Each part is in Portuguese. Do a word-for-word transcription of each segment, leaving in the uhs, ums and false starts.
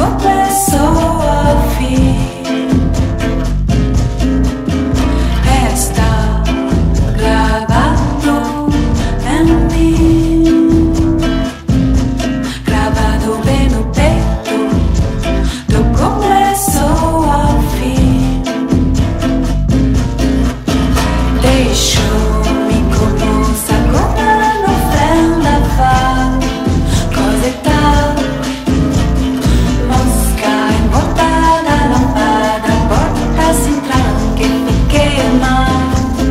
começou ao fim. Está gravado em mim, gravado bem no peito, do começo ao fim. Deixou-me como sacona no vendaval, cosetar, mosca embotada, lâmpada, porta sem tranque, fiquei mal.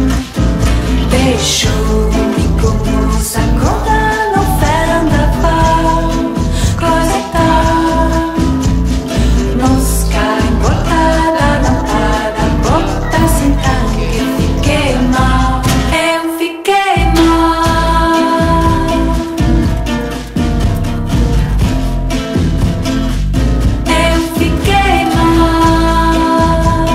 Deixou-me como sacona no vendaval, cosetar, mosca embotada, lâmpada, porta sem tranque, fiquei mal. Eu fiquei mal. Eu fiquei mal.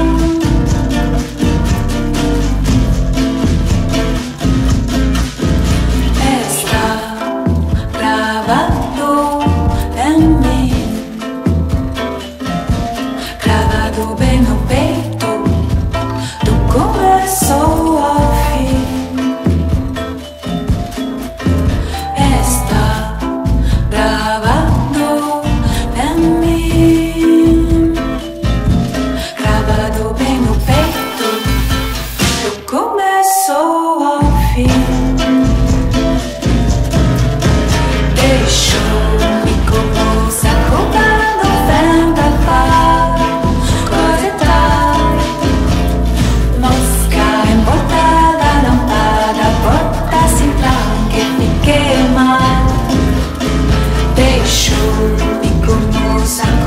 Está gravado em mim, gravado bem no peito, do começo ao fim. Está gravado em mim, gravado bem no peito, do começo ao fim. Deixou-me como sacona no vendaval, cosetar, mosca embotada, lâmpada, porta sem tranque, fiquei mal. Deixou-me como sacona